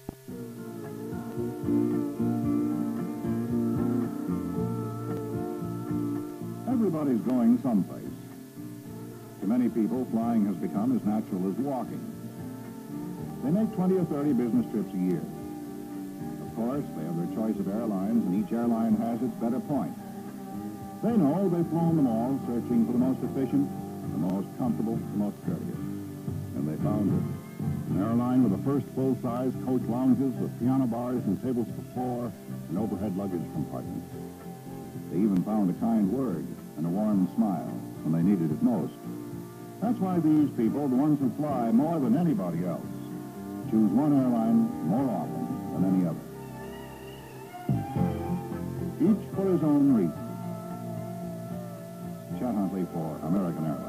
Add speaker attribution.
Speaker 1: Everybody's going someplace. To many people, flying has become as natural as walking. They make 20 or 30 business trips a year. Of course, they have their choice of airlines, and each airline has its better point. They know they've flown them all, searching for the most efficient, the most comfortable, the most courteous. And they found it. An airline with the first full-size coach lounges with piano bars and tables for four and overhead luggage compartments. They even found a kind word and a warm smile when they needed it most. That's why these people, the ones who fly more than anybody else, choose one airline more often than any other. Each for his own reason. Chet Huntley for American Airlines.